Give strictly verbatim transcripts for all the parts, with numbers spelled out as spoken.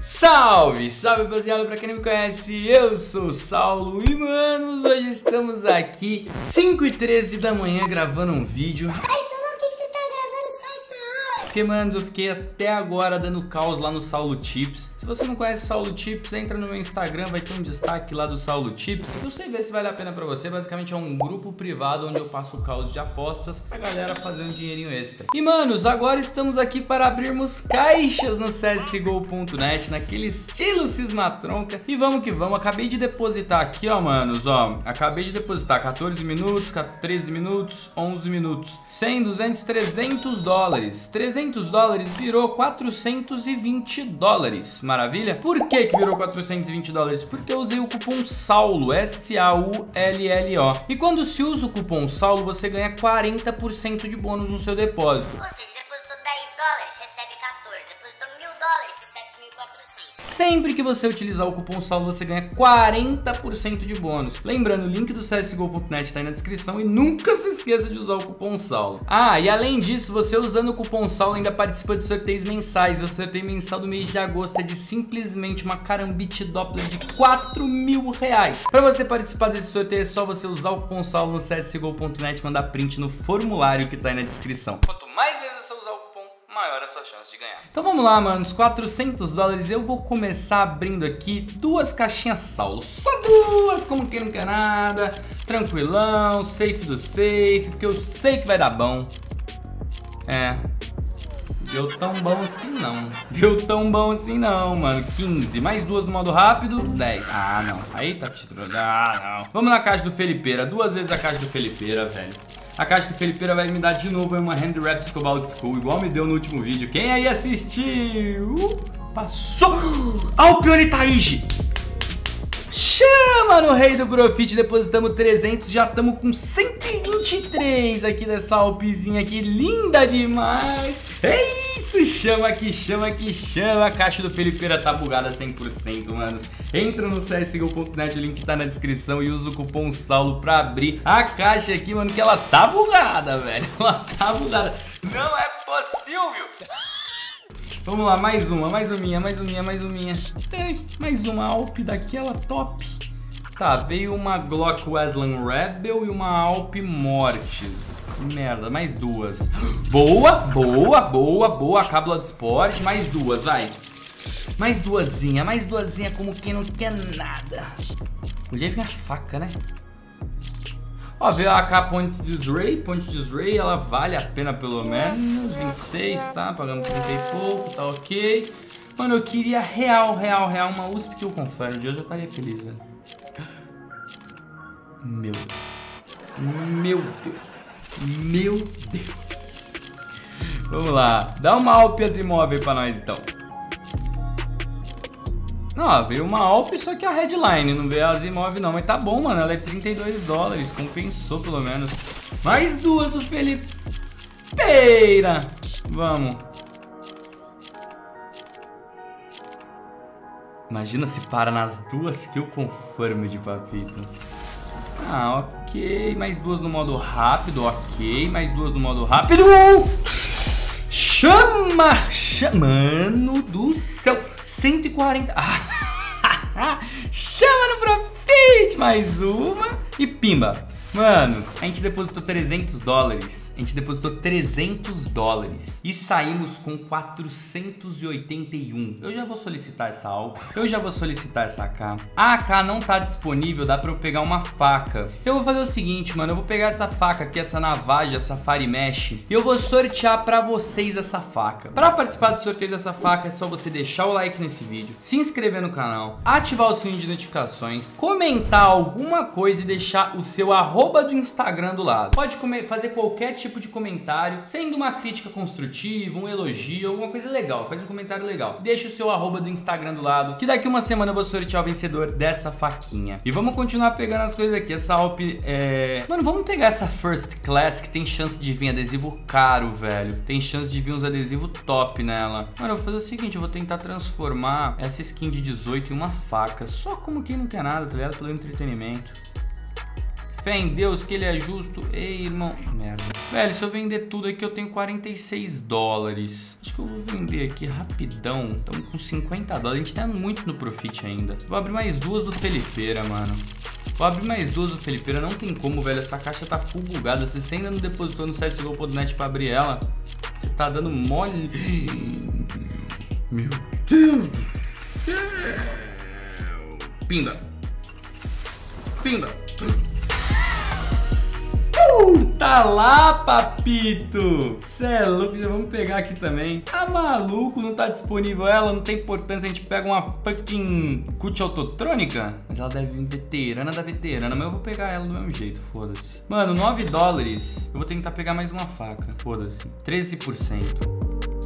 Salve, salve rapaziada, pra quem não me conhece, eu sou o Saulo e manos, hoje estamos aqui cinco e treze da manhã gravando um vídeo. Porque, mano, eu fiquei até agora dando caos lá no Saulo Tips. Se você não conhece Saulo Tips, entra no meu Instagram, vai ter um destaque lá do Saulo Tips. E você vê se vale a pena pra você. Basicamente é um grupo privado onde eu passo caos de apostas pra galera fazer um dinheirinho extra. E, manos, agora estamos aqui para abrirmos caixas no C S G O ponto net, naquele estilo cismatronca. E vamos que vamos. Acabei de depositar aqui, ó, manos, ó. Acabei de depositar quatorze minutos, treze minutos, onze minutos. cem, duzentos, trezentos dólares. trezentos dólares virou quatrocentos e vinte dólares. Maravilha? Por que que virou quatrocentos e vinte dólares? Porque eu usei o cupom SAULO, S A U L L O. E quando se usa o cupom SAULO, você ganha quarenta por cento de bônus no seu depósito. Ou seja, depositou dez dólares, recebe quatorze. Depositou mil dólares, recebe mil e quatrocentos. Sempre que você utilizar o cupom SAULO, você ganha quarenta por cento de bônus. Lembrando, o link do C S G O ponto net está aí na descrição e nunca se esqueça de usar o cupom SAULO. Ah, e além disso, você usando o cupom SAULO ainda participa de sorteios mensais. O sorteio mensal do mês de agosto é de simplesmente uma carambite Doppler de quatro mil reais. Para você participar desse sorteio é só você usar o cupom SAULO no C S G O ponto net e mandar print no formulário que está aí na descrição. Quanto mais vezes você usar o cupom, maior a sua chance de ganhar. Então vamos lá, mano, os quatrocentos dólares eu vou começar abrindo aqui duas caixinhas Saulo, só duas, como quem não quer nada, tranquilão, safe do safe, porque eu sei que vai dar bom. É, deu tão bom assim não, deu tão bom assim não, mano. Quinze, mais duas no modo rápido, dez. Ah, não, aí tá te drogando, ah, não. Vamos na caixa do Felipeira, duas vezes a caixa do Felipeira, velho. A caixa do Felipeira vai me dar de novo uma Hand Wraps Cobalt School, igual me deu no último vídeo. Quem aí assistiu? Passou! Alpione Taiji! Chama no rei do Profit, depositamos trezentos, já estamos com cento e vinte e três aqui dessa Alpizinha aqui, linda demais! É isso, chama que chama que chama, a caixa do Felipeira tá bugada cem por cento, manos. Entra no C S G O ponto net, o link tá na descrição e usa o cupom SAULO pra abrir a caixa aqui, mano, que ela tá bugada, velho, ela tá bugada, não é possível! Vamos lá, mais uma, mais uma, mais uma, mais uma. É, mais uma Alp daquela top. Tá, veio uma Glock Wesleyan Rebel e uma Alp Mortis. Merda, mais duas. Boa, boa, boa, boa. Cábula de esporte, mais duas, vai. Mais duasinha, mais duasinha como quem não quer nada. Podia vir a faca, né? Ó, veio a A K Point Disray, Point Disray, ela vale a pena pelo menos, vinte e seis, tá? Pagamos trinta e pouco, tá ok. Mano, eu queria real, real, real, uma U S P que eu confere, de hoje eu estaria feliz, velho. Meu Deus, meu Deus, meu Deus. Vamos lá, dá uma Alp Asimov pra nós então. Não, veio uma Alp, só que a headline, não veio a Asimov não, mas tá bom, mano, ela é trinta e dois dólares, compensou pelo menos. Mais duas do Felipeira, vamos. Imagina se para nas duas que eu conformo de papito. Ah, ok, mais duas no modo rápido, ok, mais duas no modo rápido. Chama, chama, mano do céu. cento e quarenta. Ah, chama no Profit. Mais uma. E pimba. Manos, a gente depositou trezentos dólares. A gente depositou trezentos dólares. E saímos com quatrocentos e oitenta e um. Eu já vou solicitar essa Alp. Eu já vou solicitar essa A K. A A K não tá disponível, dá pra eu pegar uma faca. Eu vou fazer o seguinte, mano. Eu vou pegar essa faca aqui, essa Navaja Safari Mesh. E eu vou sortear pra vocês essa faca. Pra participar do sorteio dessa faca, é só você deixar o like nesse vídeo, se inscrever no canal, ativar o sininho de notificações, comentar alguma coisa e deixar o seu arroba do Instagram do lado. Pode fazer qualquer tipo de comentário, sendo uma crítica construtiva, um elogio, alguma coisa legal. Faz um comentário legal. Deixa o seu arroba do Instagram do lado, que daqui uma semana eu vou sortear o vencedor dessa faquinha. E vamos continuar pegando as coisas aqui. Essa Alp é... Mano, vamos pegar essa First Class, que tem chance de vir adesivo caro, velho. Tem chance de vir uns adesivos top nela. Mano, eu vou fazer o seguinte, eu vou tentar transformar essa skin de dezoito em uma faca. Só como quem não quer nada, tá ligado? Pelo entretenimento. Fé em Deus que ele é justo. Ei, irmão. Merda. Velho, se eu vender tudo aqui, eu tenho quarenta e seis dólares. Acho que eu vou vender aqui rapidão. Estamos com cinquenta dólares. A gente tá muito no profit ainda. Vou abrir mais duas do Felipeira, mano. Vou abrir mais duas do Felipeira. Não tem como, velho. Essa caixa tá full bugada. Se você ainda não depositou no site gol ponto net pra abrir ela, você tá dando mole. Meu Deus do céu. Pimba. Pimba. Uh, tá lá, papito. Cê é louco, já vamos pegar aqui também. Tá maluco, não tá disponível ela, não tem importância. A gente pega uma fucking cut autotrônica. Mas ela deve vir veterana da veterana. Mas eu vou pegar ela do mesmo jeito, foda-se. Mano, nove dólares. Eu vou tentar pegar mais uma faca, foda-se. treze por cento.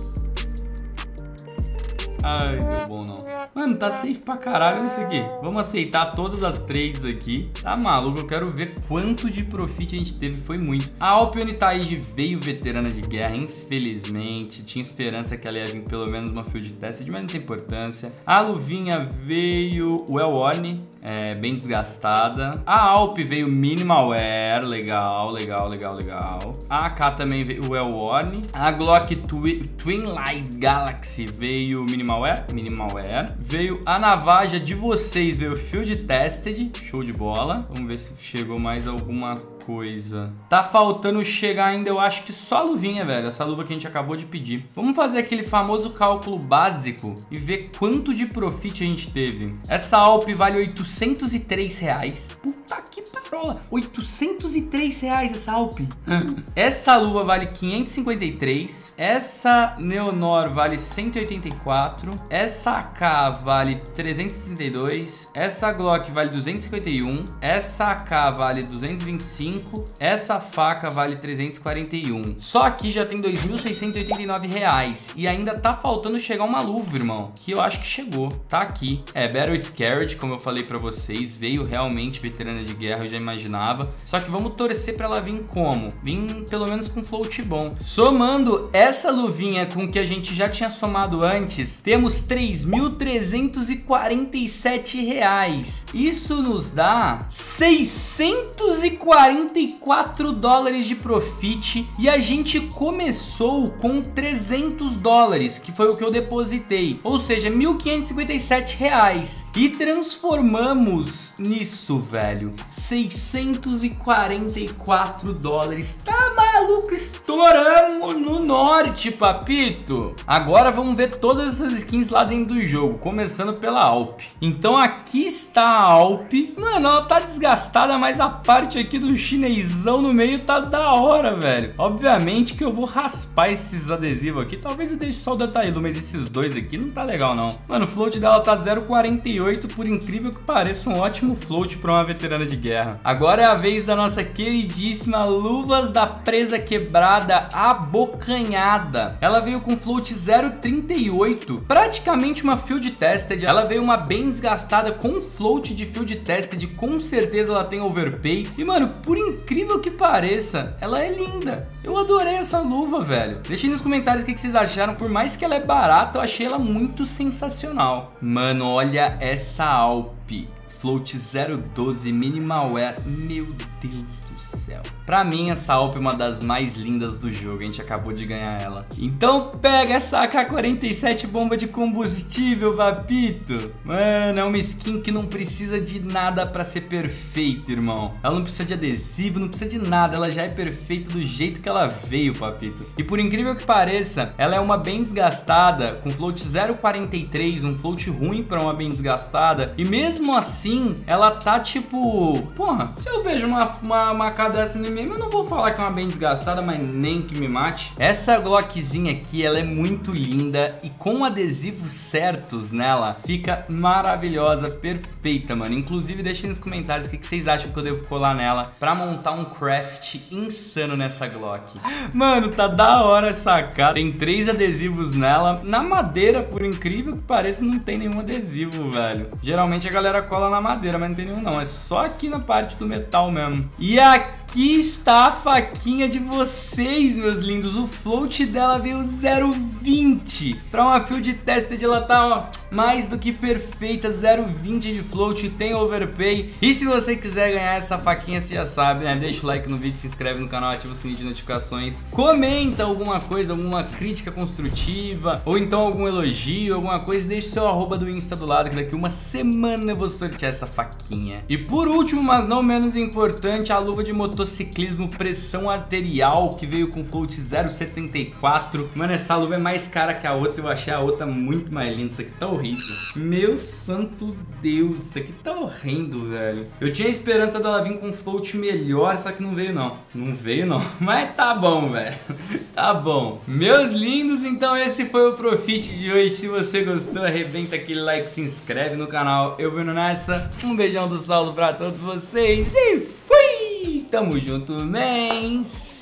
Ai, deu bom não. Mano, tá safe pra caralho isso aqui. Vamos aceitar todas as trades aqui. Tá maluco, eu quero ver quanto de profit a gente teve. Foi muito. A Alp Unitaid veio veterana de guerra, infelizmente. Tinha esperança que ela ia vir pelo menos uma field test, mas não tem importância. A Luvinha veio Well-worn, é, bem desgastada. A Alp veio Minimal Wear, legal, legal, legal, legal. A A K também veio Well-worn. A Glock Twi Twin Light Galaxy veio Minimal Wear, Minimal Wear. Veio a Navaja de vocês, veio Field Tested, show de bola. Vamos ver se chegou mais alguma coisa. Tá faltando chegar ainda, eu acho que só a luvinha, velho. Essa luva que a gente acabou de pedir. Vamos fazer aquele famoso cálculo básico e ver quanto de profit a gente teve. Essa Alp vale oitocentos e três reais. Puta que parola. oitocentos e três reais essa Alp. Essa luva vale quinhentos e cinquenta e três. Essa Neonor vale cento e oitenta e quatro. Essa A K vale trezentos e trinta e dois. Essa Glock vale duzentos e cinquenta e um. Essa A K vale duzentos e vinte e cinco. Essa faca vale trezentos e quarenta e um. Só aqui já tem dois mil seiscentos e oitenta e nove reais. E ainda tá faltando chegar uma luva, irmão. Que eu acho que chegou. Tá aqui. É Battle Scared, como eu falei pra vocês. Veio realmente veterana de guerra, eu já imaginava. Só que vamos torcer pra ela vir como? Vir pelo menos com float bom. Somando essa luvinha com o que a gente já tinha somado antes, temos três mil trezentos e quarenta e sete reais. Isso nos dá seiscentos e quarenta e quatro dólares de profit e a gente começou com trezentos dólares, que foi o que eu depositei, ou seja, mil quinhentos e cinquenta e sete reais, e transformamos nisso, velho, seiscentos e quarenta e quatro dólares. Tá maluco? Estouramos no norte, papito. Agora vamos ver todas essas skins lá dentro do jogo, começando pela Alp. Então aqui está a Alp. Mano, ela tá desgastada, mas a parte aqui do chinesão no meio tá da hora, velho. Obviamente que eu vou raspar esses adesivos aqui. Talvez eu deixe só o da Tailu, mas esses dois aqui não tá legal, não. Mano, o float dela tá zero vírgula quarenta e oito, por incrível que pareça, um ótimo float pra uma veterana de guerra. Agora é a vez da nossa queridíssima Luvas da Presa Quebrada Abocanhada. Ela veio com float zero vírgula trinta e oito, praticamente uma field tested. Ela veio uma bem desgastada com float de field tested, com certeza ela tem overpay. E mano, por incrível que pareça, ela é linda. Eu adorei essa luva, velho. Deixem nos comentários o que vocês acharam. Por mais que ela é barata, eu achei ela muito sensacional. Mano, olha essa Alp. Float zero doze Minimal Wear. Meu Deus do céu. Pra mim, essa Alp é uma das mais lindas do jogo. A gente acabou de ganhar ela. Então pega essa A K quarenta e sete bomba de combustível, papito. Mano, é uma skin que não precisa de nada pra ser perfeita, irmão. Ela não precisa de adesivo, não precisa de nada. Ela já é perfeita do jeito que ela veio, papito. E por incrível que pareça, ela é uma bem desgastada, com float zero vírgula quarenta e três, um float ruim pra uma bem desgastada. E mesmo assim, ela tá tipo... Porra, se eu vejo uma, uma, uma A K dessa no eu não vou falar que é uma bem desgastada, mas nem que me mate. Essa Glockzinha aqui, ela é muito linda e com adesivos certos nela, fica maravilhosa, perfeita, mano. Inclusive, deixem nos comentários o que vocês acham que eu devo colar nela pra montar um craft insano nessa Glock. Mano, tá da hora essa A K. Tem três adesivos nela. Na madeira, por incrível que pareça, não tem nenhum adesivo, velho. Geralmente a galera cola na madeira, mas não tem nenhum não. É só aqui na parte do metal mesmo. E aqui está a faquinha de vocês, meus lindos. O float dela veio zero vírgula vinte. Para uma field tested ela tá, ó, mais do que perfeita. zero vírgula vinte de float, tem overpay. E se você quiser ganhar essa faquinha, você já sabe, né? Deixa o like no vídeo, se inscreve no canal, ativa o sininho de notificações. Comenta alguma coisa, alguma crítica construtiva, ou então algum elogio, alguma coisa. Deixa o seu arroba do Insta do lado, que daqui uma semana eu vou sortear essa faquinha. E por último, mas não menos importante, a luva de motociclismo pressão arterial, que veio com float zero vírgula setenta e quatro. Mano, essa luva é mais cara que a outra. Eu achei a outra muito mais linda. Isso aqui tá horrível. Meu santo Deus, isso aqui tá horrendo, velho. Eu tinha a esperança dela vir com um float melhor, só que não veio não. Não veio não. Mas tá bom, velho. Tá bom. Meus lindos, então esse foi o Profit de hoje. Se você gostou, arrebenta aquele like, se inscreve no canal. Eu vou indo nessa. Um beijão do Saulo pra todos vocês e fui! Tamo junto, mens!